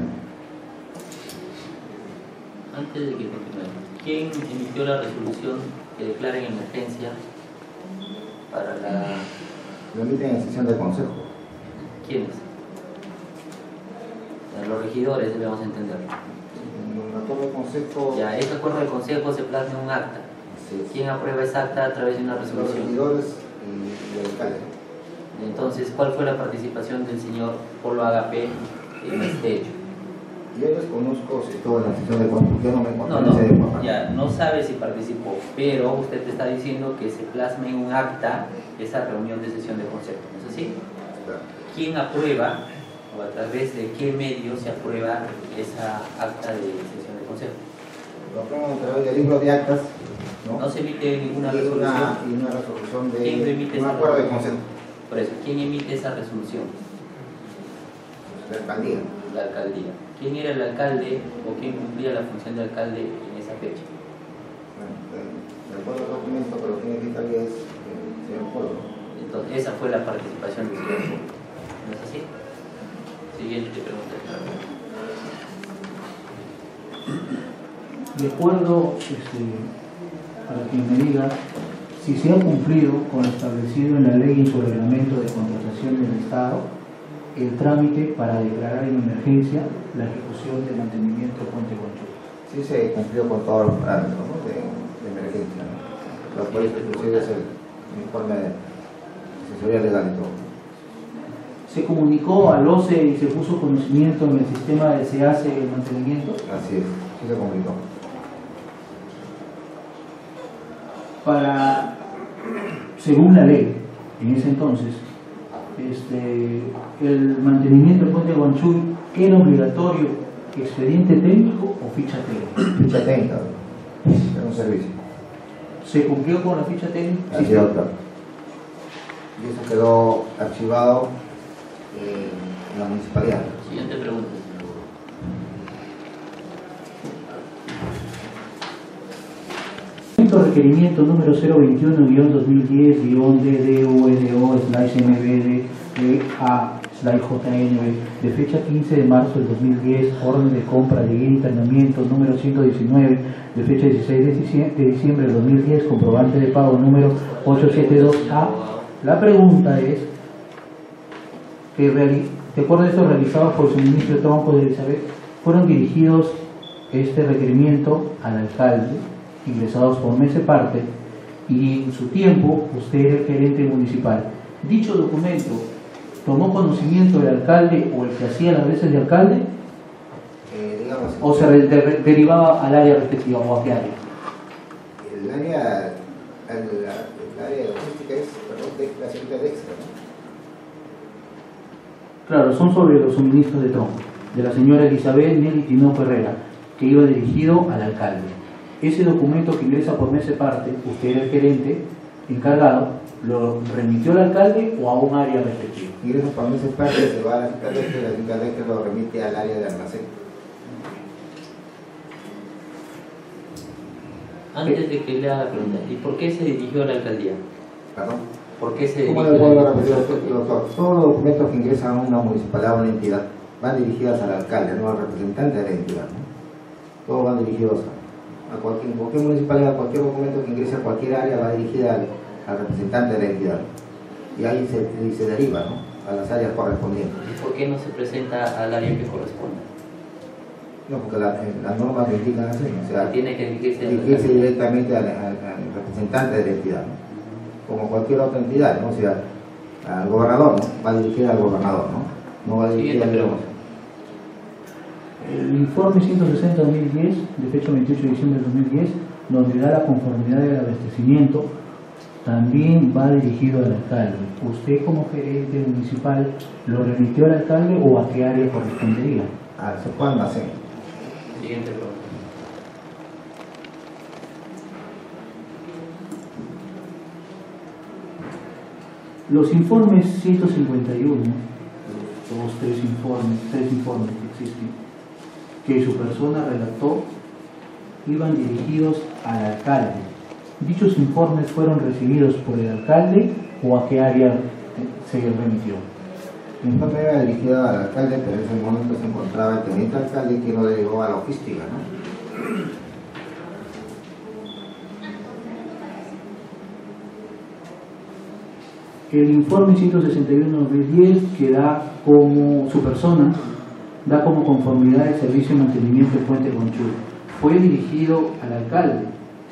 Antes de que continúe, ¿quién emitió la resolución que declara en emergencia para la... Lo emiten en sesión de consejo. ¿Quiénes? Los regidores debemos entender. En el acuerdo de consejo. Ya, ese acuerdo de consejo se plasma en un acta. Sí. ¿Quién aprueba esa acta a través de una Los resolución? regidores y el alcalde. Entonces, ¿cuál fue la participación del señor Polo Agape en este hecho? Yo desconozco si estuvo en la sesión de consejo. Yo no me encontré No, en ese no, papel. ya, no sabe si participó, pero usted te está diciendo que se plasma en un acta esa reunión de sesión de consejo, ¿no es así? Claro. ¿Quién aprueba o a través de qué medio se aprueba esa acta de sesión de consejo? Lo aprueban a través del libro de actas, ¿no? No se emite ninguna y resolución. una, y una resolución de ¿Quién lo emite un esa acuerdo de resolución? consejo. Por eso, ¿quién emite esa resolución? La alcaldía. La alcaldía. ¿Quién era el alcalde o quién cumplía la función de alcalde en esa fecha? Bueno, de acuerdo al documento, pero tiene que estar es el señor Polo. Entonces, esa fue la participación del señor Polo. ¿No es así? Siguiente pregunta. De acuerdo, este, para quien me diga, si se ha cumplido con lo establecido en la ley y en su reglamento de contratación del Estado, el trámite para declarar en emergencia la ejecución del mantenimiento del puente Huanchuy. Sí se cumplió con todos los parámetros, ¿no? de, de emergencia, ¿no? Lo cual inclusive es el informe de asesoría legal y todo. ¿Se comunicó al O C E y se puso conocimiento en el sistema de S E A C E el mantenimiento? Así es, sí se comunicó. Para, según la ley, en ese entonces, este, el mantenimiento del puente Huanchuy era obligatorio expediente técnico o ficha técnica. Ficha técnica, era un servicio. ¿Se cumplió con la ficha técnica? Así es, claro. Y eso quedó archivado eh, en la municipalidad. Siguiente pregunta. Requerimiento número cero veintiuno guión dos mil diez guión D D U N O slash M B D A slash J N B de fecha quince de marzo del dos mil diez, orden de compra de guía de internamiento número ciento diecinueve de fecha dieciséis de diciembre del dos mil diez, comprobante de pago número ochocientos setenta y dos A. La pregunta es que de acuerdo a estos realizados por el suministro de Tronco de Elizabeth, fueron dirigidos este requerimiento al alcalde, ingresados por Mese Parte, y en su tiempo usted era el gerente municipal. Dicho documento, ¿tomó conocimiento del alcalde o el que hacía las veces de alcalde? Eh, digamos, ¿O se de de derivaba al área respectiva o a qué área? El área, el, el área de logística es, perdón, de la secretaría de extra, ¿no? Claro, son sobre los suministros de tronco, de la señora Elizabeth Nelly Tinoco Herrera, que iba dirigido al alcalde. Ese documento que ingresa por Mese Parte, usted era el gerente encargado, ¿lo remitió al alcalde o a un área respectiva? Ingresa por Mese Parte, se va a la secretaría de extra y la secretaría de extra lo remite al área de almacén. Antes de que le haga la pregunta, ¿y por qué se dirigió a la alcaldía? ¿Perdón? ¿Por qué se ¿Cómo dirigió le a puedo la repetir, alcaldía? doctor? Todos los documentos que ingresan a una municipalidad o una entidad van dirigidos al alcalde, no al representante de la entidad, ¿no? Todos van dirigidos a, a cualquier, cualquier municipalidad, cualquier documento que ingrese a cualquier área va dirigida al, al representante de la entidad. Y ahí se, y se deriva, ¿no? A las áreas correspondientes. ¿Y por qué no se presenta al área que corresponde? No, porque la, las normas lo indican así, o sea, Tiene que dirigirse al dirigirse alcalde. directamente al, al, al representante de la entidad, ¿no? Como cualquier otra entidad, ¿no? O sea, al gobernador, ¿no? Va dirigida al gobernador, ¿no? No va dirigida al Siguiente gobernador. El informe ciento sesenta dos mil diez, de fecha veintiocho de diciembre del dos mil diez, donde da la conformidad del abastecimiento, también va dirigido al alcalde. ¿Usted como gerente municipal lo remitió al alcalde o a qué área correspondería? Al sector almacén. Siguiente pregunta. Los informes ciento cincuenta y uno, los tres informes, tres informes que existen, que su persona relató, iban dirigidos al alcalde. ¿Dichos informes fueron recibidos por el alcalde o a qué área se remitió? El informe era dirigido al alcalde, pero en ese momento se encontraba el teniente alcalde que lo llevó a la logística, ¿no? El informe ciento sesenta y uno de diez, que da como su persona, da como conformidad el servicio de mantenimiento de Puente Conchul, ¿fue dirigido al alcalde?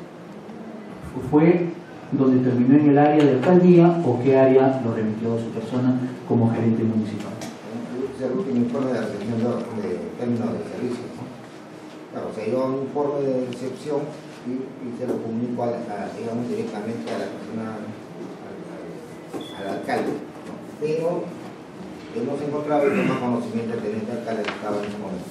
¿Fue donde terminó en el área de alcaldía o qué área lo remitió su persona como gerente municipal? Es el último informe de la recepción de términos de servicio, ¿no? Claro, se dio un informe de recepción y, y se lo comunicó a, a, digamos, directamente a la persona, al, al, al alcalde, ¿no? Pero él no se encontraba y tomó conocimiento del teniente alcalde que estaba en ese momento.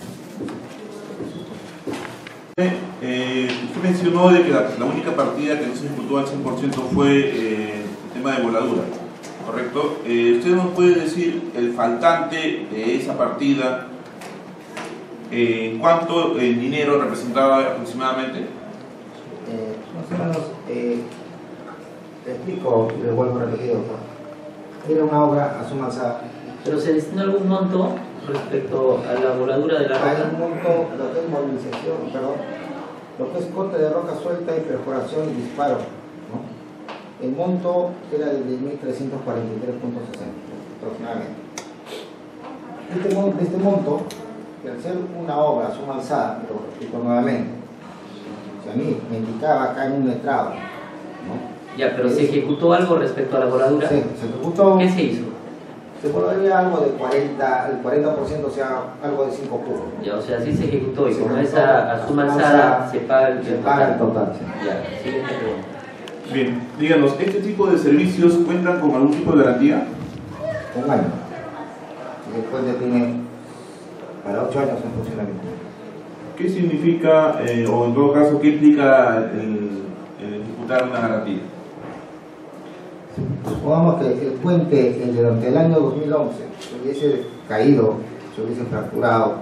Eh, usted mencionó de que la, la única partida que no se ejecutó al cien por ciento fue eh, el tema de voladura, ¿correcto? Eh, ¿Usted nos puede decir el faltante de esa partida, eh, cuánto el dinero representaba aproximadamente? Eh, más o menos, eh, te explico, le vuelvo a repetir, ¿no? Era una obra a suma alzada. ¿Pero se destinó algún monto respecto a la voladura de la Hay roca? un monto, lo que es movilización, perdón, lo que es corte de roca suelta y perforación y disparo, ¿no? El monto era de diez mil trescientos cuarenta y tres punto sesenta aproximadamente. Este monto, este monto, que al ser una obra a suma alzada, pero repito nuevamente, si a mí me indicaba acá en un letrado, ¿no? Ya, pero ¿se ejecutó algo respecto a la voladura? Se, se ejecutó. ¿Qué se hizo? Se volaría algo de cuarenta, el cuarenta por ciento, o sea, algo de cinco cubos. Ya, o sea, sí se ejecutó y Se con ejecutó, esa a suma alzada se paga el Se paga el total. Sí. Ya, siguiente pregunta. Bien, díganos, ¿este tipo de servicios cuentan con algún tipo de garantía? Un año. Y después le tiene para ocho años en funcionamiento. ¿Qué significa, eh, o en todo caso, qué implica el, el ejecutar una garantía? Supongamos que el puente el durante el año dos mil once se hubiese caído, se hubiese fracturado,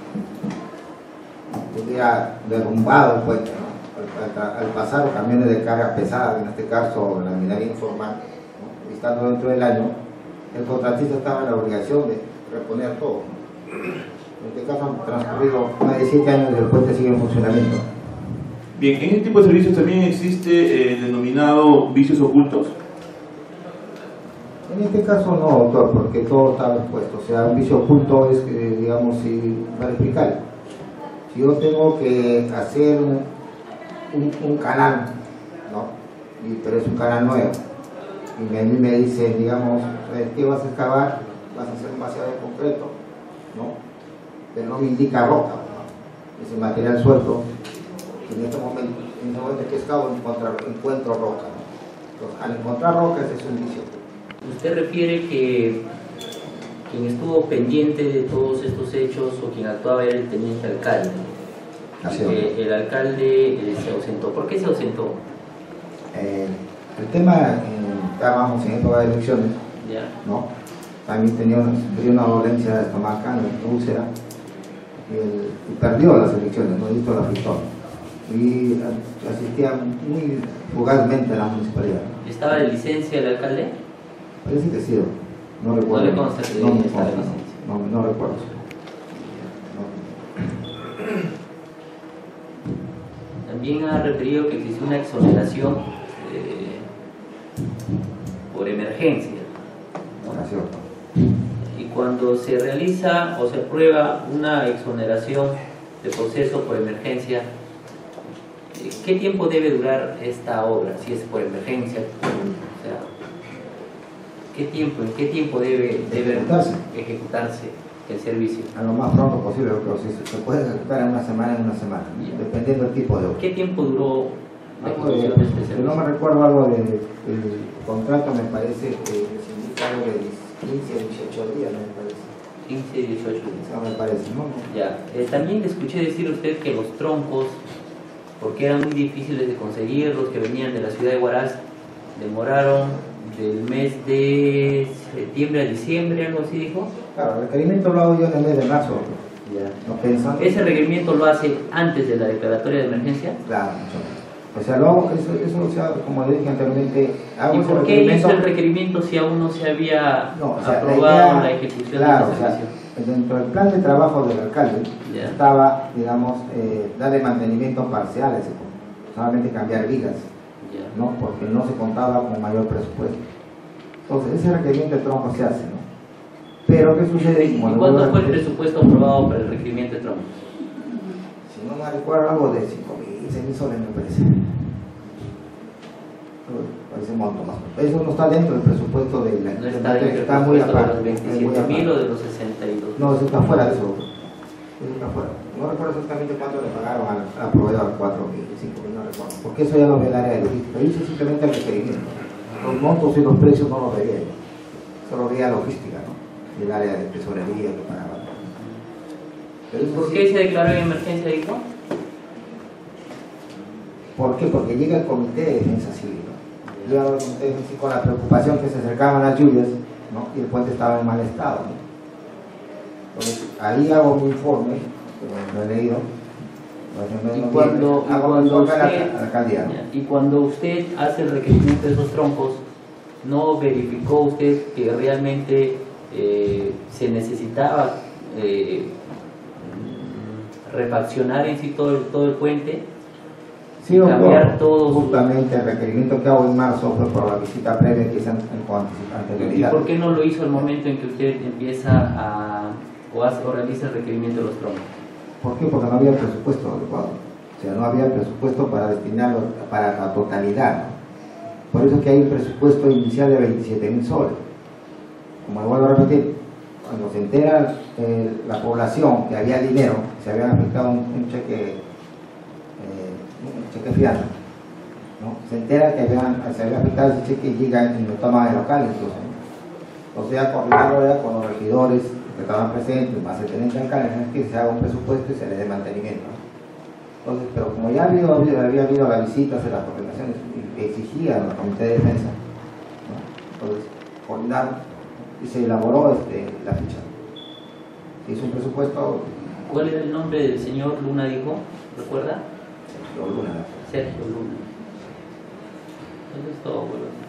hubiera derrumbado el puente, ¿no? al, al, al pasar camiones de carga pesada, en este caso la minería informal, ¿no? Y estando dentro del año, el contratista estaba en la obligación de reponer todo, ¿no? En este caso han transcurrido más de siete años y el puente sigue en funcionamiento. Bien, en este tipo de servicios también existe eh, el denominado vicios ocultos. En este caso no, doctor, porque todo estaba expuesto. O sea, un vicio oculto es, eh, digamos, si, para explicar, si yo tengo que hacer un, un, un canal, ¿no? Y, pero es un canal nuevo, y me, a mí me dicen, digamos, ¿qué vas a excavar? Vas a hacer un vaciado de concreto, ¿no? Pero no me indica roca, ¿no? Ese material suelto, en este momento, en este momento que excavo encuentro, encuentro roca, ¿no? Entonces, al encontrar roca, ese es un vicio oculto. ¿Usted refiere que quien estuvo pendiente de todos estos hechos o quien actuaba era el teniente alcalde? Así Eh, el alcalde eh, se ausentó. ¿Por qué se ausentó? Eh, el tema, eh, estábamos en época de elecciones, ¿Ya? ¿no? También tenía una, tenía una dolencia estomacal, una úlcera, y, el, y perdió las elecciones, no hizo la victoria. Y asistía muy fugazmente a la municipalidad. ¿Estaba de licencia el alcalde? Parece que sí, no recuerdo. ¿No le consta que no, me estaba de consta, licencia? no, no, no recuerdo. No. También ha referido que existe una exoneración eh, por emergencia, ¿no? Es cierto. Y cuando se realiza o se aprueba una exoneración de proceso por emergencia, ¿qué tiempo debe durar esta obra? Si es por emergencia, o sea, ¿qué tiempo, ¿en qué tiempo debe, debe Ejecutarse. ejecutarse el servicio? A lo más pronto posible, pero si se puede ejecutar en una semana, en una semana, Bien. dependiendo del tipo de obra. ¿Qué tiempo duró la Algo de- ejecución de este yo servicio? no me recuerdo algo del del contrato, me parece que se indica algo de quince a dieciocho días, me parece. quince y dieciocho días. No me parece, ¿no? Ya. Eh, también le escuché decir a usted que los troncos, porque eran muy difíciles de conseguir, los que venían de la ciudad de Huaraz, demoraron del mes de septiembre a diciembre, algo así dijo. Claro, el requerimiento lo hago yo en el mes de marzo. Ya. ¿No pensando? ¿Ese requerimiento lo hace antes de la declaratoria de emergencia? Claro, mucho menos. O sea, lo hago, eso, eso o sea, como le dije anteriormente, hago ¿Y ese por qué requerimiento. hizo el requerimiento si aún no se había No, o sea, aprobado la, idea, la ejecución claro, del o sea, servicio? dentro del plan de trabajo del alcalde Ya. estaba, digamos, eh, darle mantenimiento parcial a ese punto, solamente cambiar vigas, Ya. ¿no? Porque no se contaba con mayor presupuesto. Entonces, ese requerimiento de tronco se hace, ¿no? Pero, ¿qué sucede? ¿Y Como cuándo le fue el vuelvo a repetir, presupuesto aprobado para el requerimiento de troncos? si no me recuerdo, algo de cinco mil, seis mil soles me parece. Parece un monto más. Eso no está dentro del presupuesto de la No está dentro del está muy presupuesto de aparte. los es muy veintisiete mil aparte. o de los sesenta y dos. No, eso está fuera de eso. Eso está fuera. No recuerdo exactamente cuánto le pagaron al, al proveedor, cuatro mil, cinco mil, no recuerdo. Porque eso ya lo ve el área de logística. Yo hice simplemente el requerimiento. Los montos y los precios no los veía yo. Solo veía logística, ¿no? Y el área de tesorería que pagaba. Pero eso ¿Por sí- qué se declaró en emergencia, dijo? ¿Por qué? Porque llega el comité de defensa civil, ¿no? Llega el comité de defensa civil con la preocupación que se acercaban las lluvias, ¿no? Y el puente estaba en mal estado, ¿no? Entonces, ahí hago mi informe, que lo he leído. Y cuando, y hago mi cuando informe a la, usted, a la alcaldía, ¿no? y cuando usted hace el requerimiento de esos troncos, ¿no verificó usted que realmente eh, se necesitaba eh, refaccionar en sí todo el, todo el puente? Sí, doctor, cambiar todo su- justamente el requerimiento que hago en marzo fue por la visita previa que hice en, en con ¿Y anterioridad. por qué no lo hizo al momento en que usted empieza a o, hace, o realiza el requerimiento de los troncos? ¿Por qué? Porque no había presupuesto adecuado. O sea, no había presupuesto para destinarlo para la totalidad, ¿no? Por eso que hay un presupuesto inicial de veintisiete mil soles. Como le vuelvo a repetir, cuando se entera eh, la población que había dinero, se había afectado un, un cheque, eh, un cheque fianza, ¿no? Se entera que habían, se había afectado ese cheque y llega y lo toma el local incluso, ¿no? O sea, coordinarlo ya con los regidores que estaban presentes, más el teniente alcalde, es que se haga un presupuesto y se le dé mantenimiento, ¿no? Entonces, pero como ya había, había habido las visitas de las coordinaciones que exigían al comité de defensa, ¿no? Entonces, coordinaron y se elaboró este, la ficha. Se hizo un presupuesto. ¿Cuál era el nombre del señor Luna, dijo? ¿Recuerda? Sergio Luna. Sergio Luna. Eso es todo, bueno.